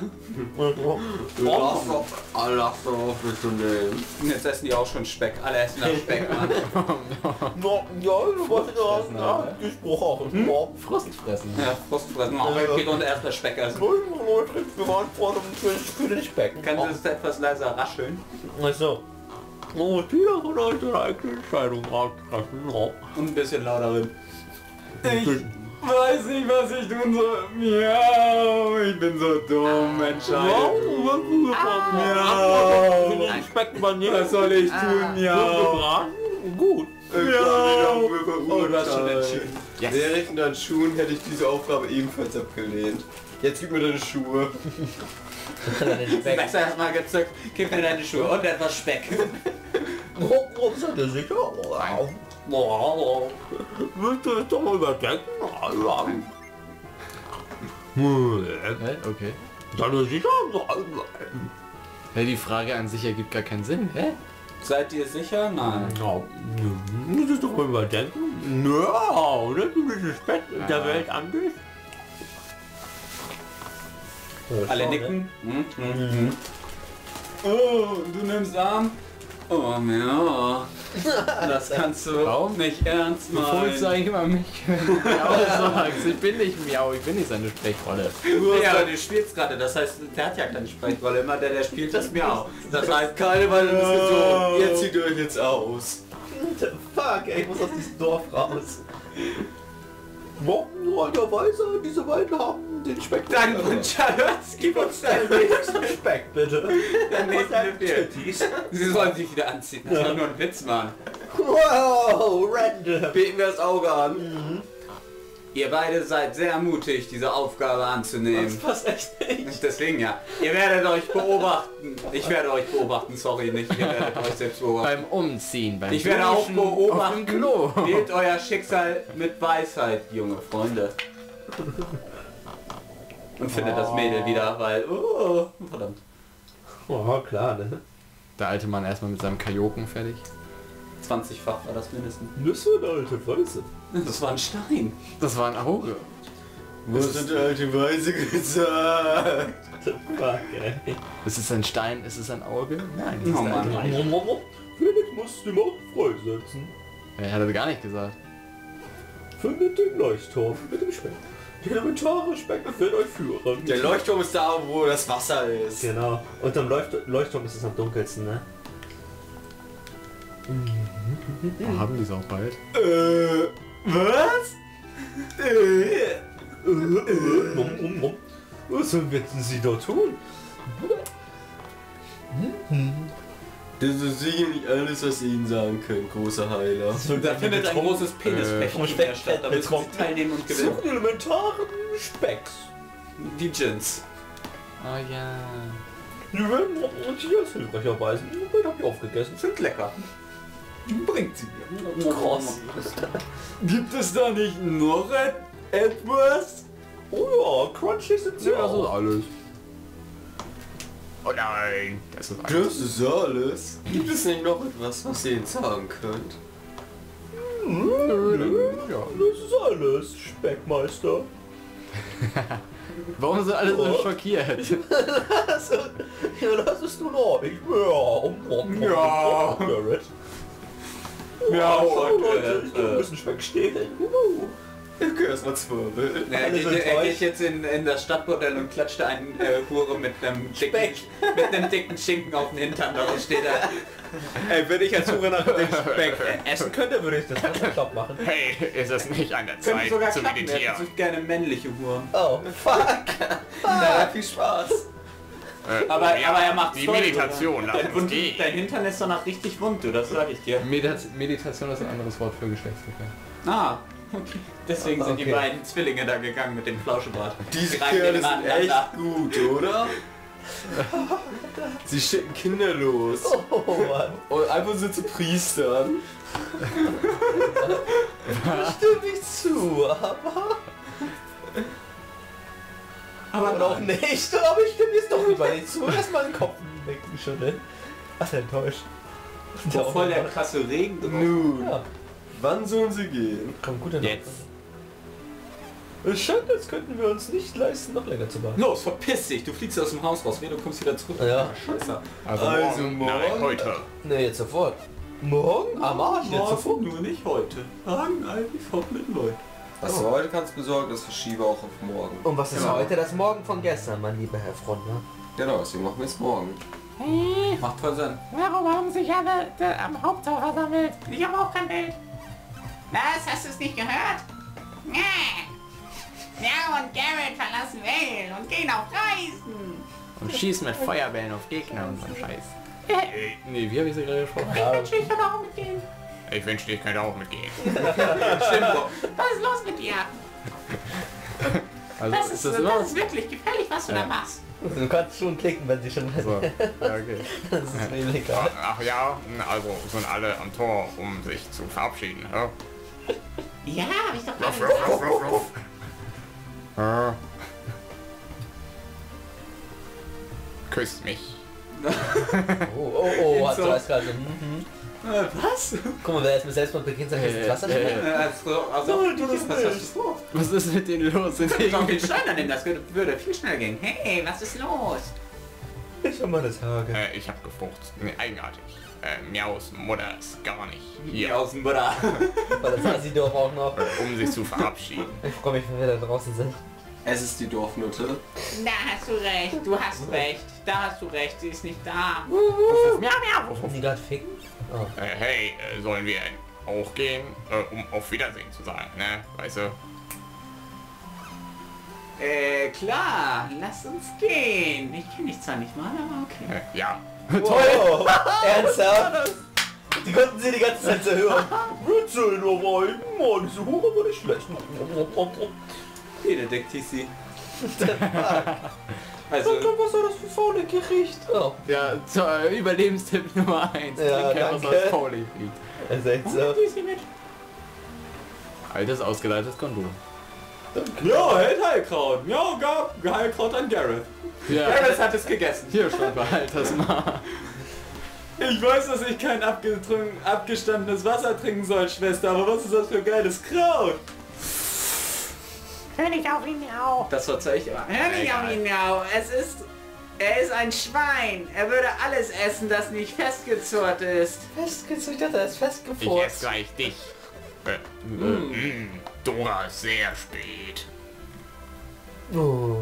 Allah darauf willst du nehmen. Und jetzt essen die auch schon Speck. Alle essen nach Speck, Mann. Ja, du wolltest gesprochen. Frust fressen. Ja, Frustfressen. Aber ich gehe und erst das Speck essen. Wir waren vor dem den Speck. Kannst du das etwas leiser rascheln? Also. Oh, jeder von euch eine eigene Entscheidung treffen. Und ein bisschen lauter drin. Ich weiß nicht, was ich tun soll. Miau, ich bin so dumm, Entscheidung. Miau. Speck übernehmen. Was soll ich tun, Miau? Gut. Oh, du hast schon entschieden. Wäre ich in deinen Schuhen, hätte ich diese Aufgabe ebenfalls abgelehnt. Jetzt gib mir deine Schuhe. Messer erstmal gezückt, gib mir deine Schuhe und etwas Speck. Warum seid ihr sicher? Willst du das doch mal überdenken? Okay. Seid ihr sicher? Ja, die Frage an sich ergibt gar keinen Sinn. Hä? Seid ihr sicher? Nein. Muss ich doch mal überdenken? Ja, oder? Du bist das Bett der Welt an dich. Alle nicken. Oh, du nimmst Arm. Oh, ja. Das kannst du Warum? nicht ernst Du folgst meinen. eigentlich immer mich, wenn du Miau sagst. Ich bin nicht Miau, ich bin nicht seine Sprechrolle. Ja, aber du spielst gerade, das heißt, der hat ja keine Sprechrolle. Immer der spielt, das Miau. Das heißt, Keine weitere Diskussion. Ihr zieht euch jetzt aus. Fuck, ey, ich muss aus diesem Dorf raus. Morgenweise, diese beiden haben den Speck. dein Wunsch erhört, gib uns dein nächsten Speck, bitte. Der nächste Befehl. Sie sollen sich wieder anziehen. Das war nur ein Witz, Mann. Wow, random. Beten wir das Auge an. Ihr beide seid sehr mutig, diese Aufgabe anzunehmen. Das passt echt nicht. Deswegen ja. Ihr werdet euch beobachten. Ich werde euch beobachten, sorry nicht. Ihr werdet euch selbst beobachten. Beim Umziehen, beim Ich werde auch Duschen, beobachten. auf dem Klo. Wählt euer Schicksal mit Weisheit, junge Freunde. Und findet das Mädel wieder, weil... Oh, verdammt. Oh, klar, ne? Der alte Mann erstmal mit seinem Kajoken fertig. 20-fach war das mindestens. Das war eine alte Weiße. Das war ein Stein. Das war ein Auge. Was hat der alte Weise gesagt? Fuck, ey. Ist es ein Stein? Ist es ein Auge? Nein, es Oh ist ein Mann. Auge. Felix muss die Macht freisetzen. Er hat das gar nicht gesagt. Findet den Leuchtturm mit dem Speck. Die elementare Speck wird euch führen. Der Leuchtturm ist da, wo das Wasser ist. Genau. Und am Leuchtturm ist es am dunkelsten, ne? Oh, haben die es auch bald? Was? Was werden sie da tun? Das ist sicher nicht alles, was ihr ihnen sagen könnt, großer Heiler. Da findet ein großes Penisfechten statt. Da müssen sie teilnehmen und gewinnen. Suchen elementaren Specks. Die Gins. Oh ja. Die werden uns hier als hilfreich erweisen. Und hab ich aufgegessen. Sind lecker. Bringt sie mir. Krass. Gibt es da nicht noch etwas? Oh ja, crunchy sind sie Ja, das ist auch. alles. Oh nein, das ist alles. Das ist alles. Gibt es nicht noch etwas, was ihr ihnen sagen könnt? Ja, das ist alles, Speckmeister. Warum sind alle so schockiert? Ja, das ist du noch. Ja. Garrett. Ja, und, Leute, ich kann ein bisschen Speck stehlen. Ich geh erstmal zwirbeln. Er geht jetzt in das Stadtbordell und klatscht einen Hure mit einem dicken Schinken auf den Hintern. Da steht er. Ey, wenn ich als Hunger nach dem Speck essen könnte, würde ich das Stopp machen. Hey, ist es nicht an der Könnte Zeit sogar zu klappen. Er meditieren? sucht gerne männliche Huren. Oh, fuck. Na, viel Spaß. Aber er macht Die Meditation, lass Dein, uns gehen. dein Hintern ist danach richtig wund, du, das sag ich dir. Meditation ist ein anderes Wort für Geschlechtsverkehr. Ah, okay. Deswegen sind die Okay. beiden Zwillinge da gegangen mit dem Flauschebart. Diese Die reiben Kerle den sind aneinander. echt gut, oder? Sie schicken Kinder los. Oh Mann. Und einfach so zu Priestern. Stimme ich zu, aber Aber auch nicht. Aber ich stimme jetzt doch lieber nicht zu. Lass mal den Kopf nicken schütteln. Ach, enttäuscht. so voll der krasse Regen drauf. Nun, Ja, wann sollen sie gehen? komm, guter Jetzt. Es scheint, als könnten wir uns nicht leisten, noch länger zu warten. Los, verpiss dich, du fliegst aus dem Haus raus, du kommst wieder zurück. Ja. Scheiße. Also, Also morgen. morgen? Nein, heute. Ne, jetzt sofort. Morgen? Am Arsch, jetzt Morgen, sofort. nur nicht heute. Morgen eigentlich fort mit Leuten. Was du heute kannst besorgen, das verschiebe auch auf morgen. Und was ist Genau. heute? Das Morgen von gestern, mein lieber Herr Frontner. Genau, deswegen machen wir es morgen. Macht voll Sinn. Warum haben sich alle am Haupttor versammelt? Ich habe auch kein Bild. Was? Hast du es nicht gehört? Ja, und Garrett verlassen Vale und gehen auf Reisen. Und schießen mit Feuerbällen auf Gegner und so ein Scheiß. Nee, wie habe ich sie gerade gesprochen? Natürlich kann auch mitgehen. Ich wünschte, ich könnte auch mitgehen. Stimmt so. Was ist los mit dir? Also Das ist wirklich gefährlich, was du da machst. Du kannst schon klicken, wenn sie schon... So. Ja, okay. Das ist mir egal. Ach ja, also sind alle am Tor, um sich zu verabschieden. Ja? Ja, hab ich doch Ruff, gerade ruff, gesagt. ruff, ruff, ruff. Ja. Küsst mich. Oh, hat du als gerade so... Was? Guck mal, wer jetzt mit Selbstmord beginnt, sagt, ins Wasser springen. Also, was hast du vor? Was ist mit denen los? Sind Ich die kann den Stein nehmen, das würde viel schneller gehen. Hey, was ist los? Ich hab meine Tage. Ich hab gefurzt. Nee, eigenartig. Miaus Mutter ist gar nicht Hier hier, aus dem Buddha. Weil das sah sie doch auch noch. um sich zu verabschieden. Ich freue mich, wenn wir da draußen sind. Es ist die Dorfnutte. Da hast du recht, du hast recht. Da hast du recht, sie ist nicht da. Miau, miau. Wollen die gerade ficken? Oh. Hey, sollen wir auch gehen, um auf Wiedersehen zu sagen, ne? Weißt du? Klar, lass uns gehen. Ich kenne dich zwar nicht mal, aber okay. Ja. Toll! Ernsthaft? Die konnten sie die ganze Zeit so hören. Witze nur rein. Oh, diese Hure war nicht schlecht. Hier, Detektiv sie. Also, was war das für faule Gericht? Oh, Ja, zur Überlebenstipp Nummer 1. Ja, Trink etwas danke. aus Pauli fliegt. er ist echt so. Altes, ausgeleitetes Kondom. Ja, hält Heilkraut. Ja, gab Heilkraut an Gareth. Ja, Gareth hat es gegessen. hier schon, behalt das mal. Ich weiß, dass ich kein abgestandenes Wasser trinken soll, Schwester, aber was ist das für geiles Kraut? Hör nicht auf ihn, Miau. Das verzeih ich aber. Hör nicht auf ihn, Miau. Er ist ein Schwein. Er würde alles essen, das nicht festgezurrt ist. Festgezüchtet, er ist Ich festgefurzt. esse gleich dich. Dora ist sehr spät. Oh.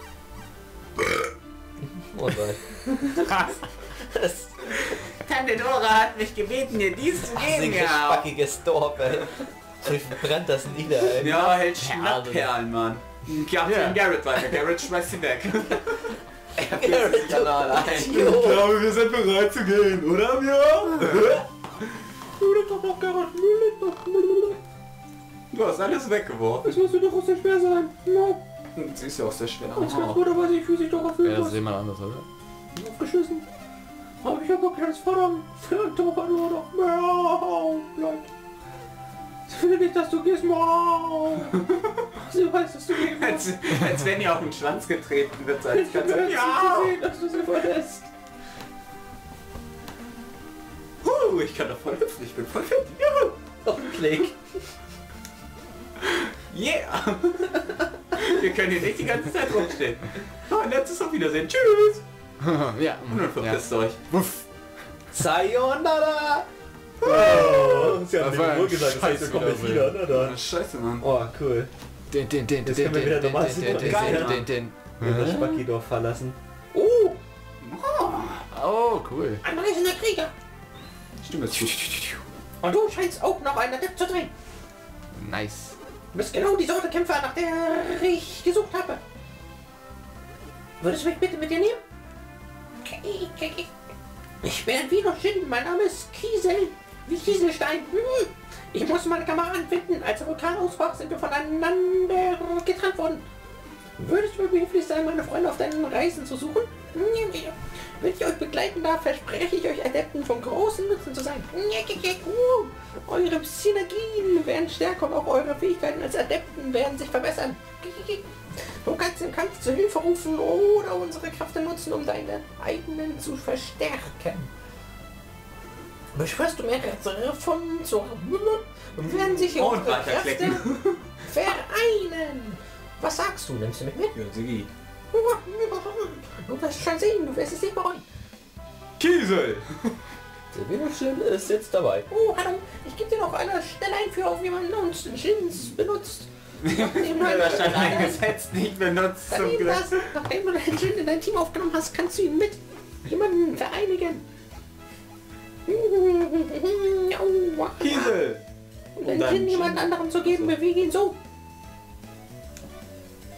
Oh nein. Das Tante Dora hat mich gebeten, dir dies zu geben, riesige, Miau. spackiges Dorf, ey. Ich brennt das nieder, ey. Ja, hält Schnappperlen, Mann. Gab Ja. den Garrett weiter. Garrett schmeißt sie weg. Garrett, Ja, allein. Idiot. glaube, wir sind bereit zu gehen, oder, Mia? Du hast alles weggeworfen. Es muss doch auch sehr schwer sein. Ja, Sie ist ja auch sehr schwer. ganz gut, aber weiß ich, wie sich doch Ja, erfüllt das was. ist jemand anders, oder? Aufgeschissen. Aber ich hab noch keines Verdammt. Doch nur noch Miau bleibt. Ich will nicht, dass du gehst, Miau. Sie weiß, dass du gehen musst. Als wenn ihr auf den Schwanz getreten wird. Als Ich will sehen, dass du sie verlässt. Ich kann doch voll hüpfen. Ich bin voll fit. Juhu. Auf den Klick. Yeah. Wir können hier nicht die ganze Zeit rumstehen. Letztes Auf Wiedersehen. Tschüss. Ja. Und dann verpisst euch. Sayonara! Oh, sie hat Das war mir ein wohl gesagt, das heißt, Scheiß wir kommen jetzt Wiedersehen. wieder, ne, dann. Scheiße, Mann. Oh, cool. Den. Jetzt können wir wieder normal sind. Wir das Spackidorf verlassen. Oh, cool. Ein reisender Krieger. Stimme zu. Und du scheinst auch noch einen Adept zu drehen. Nice. Du bist genau die Sorte Kämpfer, nach der ich gesucht habe. Würdest du mich bitte mit dir nehmen? Ich bin ein Wiener Shin, mein Name ist Kiesel, wie Kieselstein. Ich musste meine Kameraden finden. Als der Vulkan ausbrach, sind wir voneinander getrennt worden. Würdest du mir behilflich sein, meine Freunde auf deinen Reisen zu suchen? Wenn ich euch begleiten darf, verspreche ich euch Adepten von großen Nutzen zu sein. Eure Synergien werden stärker und auch eure Fähigkeiten als Adepten werden sich verbessern. Du kannst im Kampf zur Hilfe rufen oder unsere Kräfte nutzen, um deine eigenen zu verstärken. Beschwörst du mehrere von zur werden sich Und unsere Kräfte weiterklicken. vereinen. Was sagst du? Nimmst du mich mit? Ja, Sigi. Du wirst schon sehen, du wirst es nicht bereuen. Kiesel. Der Wienerschin ist jetzt dabei. Oh, hallo, ich gebe dir noch eine schnelle Einführung, wie man uns den Shins benutzt. Nachdem du Da stand eingesetzt, nicht benutzt zum Glück. nachdem du deinen Shin in dein Team aufgenommen hast, kannst du ihn mit jemanden vereinigen. Kiesel. Um deinen Shin jemand anderem zu geben, bewege ihn so.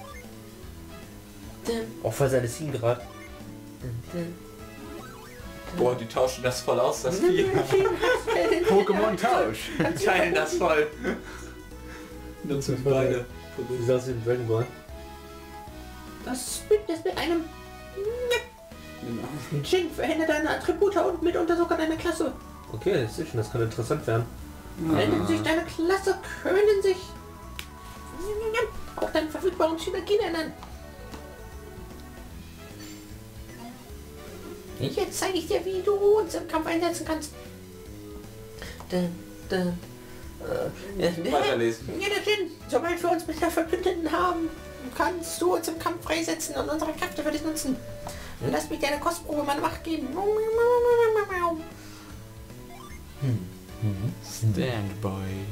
Auch für seine Scene gerade. Boah, die tauschen das voll aus, das Vieh. Pokémon-Tausch. Die teilen das voll. Nutzen beide. Wie sah es in Dragon Ball? Das Bündnis mit einem Genau. Djinn verhindert deine Attribute und mitunter sogar deine Klasse. Okay, das ist schön, das kann interessant werden. Wenn sich deine Klasse können sich auch deine verfügbaren Synergien ändern. Jetzt zeige ich dir, wie du uns im Kampf einsetzen kannst. Weiterlesen. Ja, der Djinn, sobald wir uns mit der Verbündeten haben, kannst du uns im Kampf freisetzen und unsere Kräfte für dich nutzen. Lass mich dir eine Kostprobe meiner Macht geben. Standby.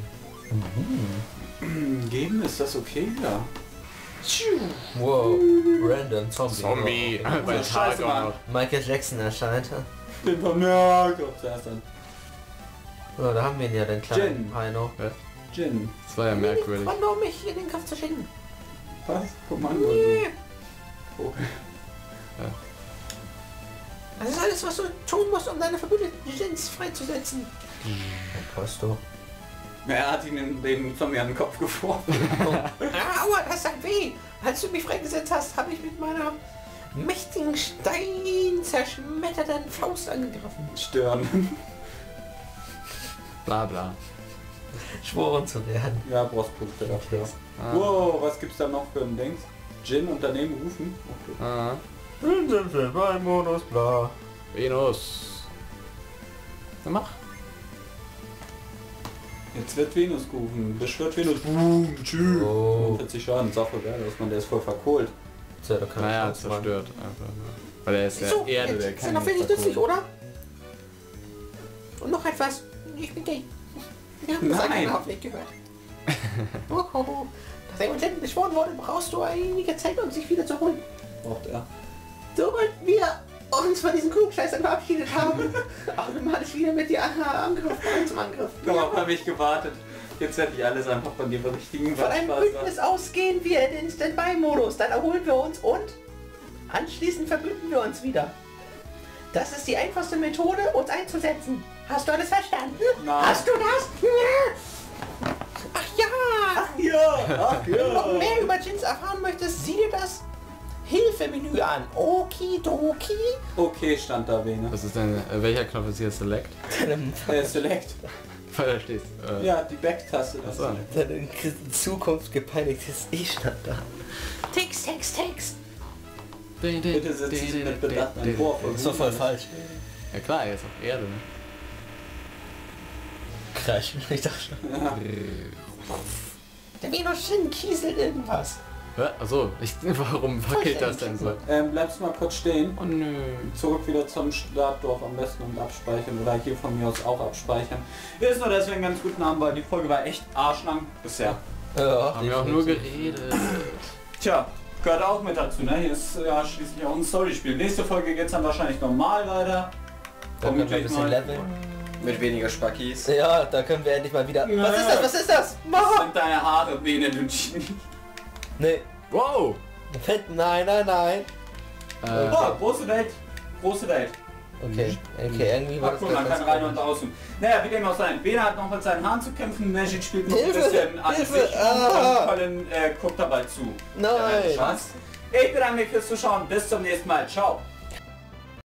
Geben, ist das okay? Ja. Wow, random Zombie. Zombie. Oh, Mein So, Tag scheiße, auch Mann. noch. Michael Jackson erscheint. Den vermerkt. Zuerst dann. Ja, da haben wir ihn ja, den kleinen Jin. Heino. Gin. Das war ja merkwürdig. Gründe, um mich in den Kampf zu schicken. Was? Kommando. Oh. Das ist alles, was du tun musst, um deine verbündeten Djinns freizusetzen. Posto. Er hat ihn den Zombie an den Kopf geworfen. Aua, das tat weh. Als du mich freigesetzt hast, habe ich mit meiner mächtigen steinzerschmetternden Faust angegriffen. Stören. Bla bla. Schworen zu werden. Ja, brauchst Punkte dafür. Ah. Wow, was gibt's da noch für ein Dings? Gin Unternehmen rufen? Okay. Ah. Modus, bla. Venus. Na mach. Jetzt wird Venus gerufen. Beschwört Venus. Boom, tschüss. Oh. 40 Schaden. Sache wäre, dass man der ist voll verkohlt. Tja, da kann Naja, ich nichts machen. zerstört. Einfach. Weil er ist ja So, Erde, der jetzt kann sind noch nicht wenig nützlich, verkohlen. oder? Und noch etwas. Ich bin gay. Wir haben das Nein. eigentlich überhaupt nicht gehört. Nachdem uns beschworen wurde, brauchst du einige Zeit, um sich wieder zu holen. Braucht er. Sobald wir uns von diesen Klugscheißern verabschiedet haben, automatisch wieder mit dir Angriff zum Angriff. Darauf habe ich gewartet. Jetzt werde ich alles einfach von dir berichtigen. Von was einem Spaß Bündnis aus gehen wir in den Standby-Modus, dann erholen wir uns und anschließend verbünden wir uns wieder. Das ist die einfachste Methode, uns einzusetzen. Hast du alles verstanden? Nein. Hast du das? Ja. Ach ja! Ja, ach Wenn du noch ja. mehr über Djinns erfahren möchtest, sieh dir das Hilfemenü an. Okidoki. Okay, stand da Vene. Was ist denn, welcher Knopf ist hier? Select? Select. Weil da steht. Ja, die Back-Taste. das Achso. ist- Dein in Zukunft gepeinigtes stand da. Text. Bitte setz dich mit Bedacht ein Wurf. Das ist doch voll falsch. Ja klar, er ist auf Erde. Ne? Crash, ich dachte schon. Ja. Der Venus-Djinn kieselt irgendwas. Achso, warum wackelt das denn so? Bleibst du mal kurz stehen. Oh nö. Zurück wieder zum Startdorf am besten und abspeichern oder hier von mir aus auch abspeichern. Ist nur deswegen ganz guten Abend, weil die Folge war echt arschlang bisher. Ja, Haben wir auch nur geredet. Tja, gehört auch mit dazu, ne? Hier ist ja schließlich auch ein Storyspiel. Nächste Folge geht es dann wahrscheinlich normal weiter. Da können wir ein Vermutlich bisschen mal. leveln. Mit weniger Spackis. Ja, da können wir endlich mal wieder... Was ist das? Was ist das? Das sind deine Haare, Bene, du Genie. Nee. Wow! Nein. Oh, große Welt. Große Welt. Okay, irgendwie war Ach, das guck, man kann rein und außen. Naja, wie dem auch sein. Bene hat noch mit seinen Haaren zu kämpfen. Magic spielt noch ein Hilfe, bisschen an Hilfe, sich. ah. Und Colin guckt dabei zu. Nein. Was? Ich bedanke mich fürs Zuschauen. Bis zum nächsten Mal. Ciao.